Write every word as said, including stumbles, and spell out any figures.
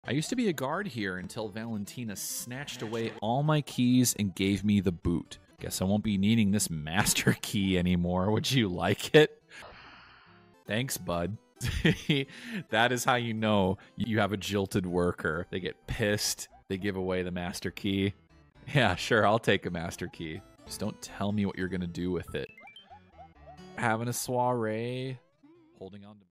I used to be a guard here until Valentina snatched away all my keys and gave me the boot. Guess I won't be needing this master key anymore. Would you like it? Thanks, bud. That is how you know you have a jilted worker. They get pissed. They give away the master key. Yeah, sure, I'll take a master key. Just don't tell me what you're going to do with it. Having a soiree. Holding on to...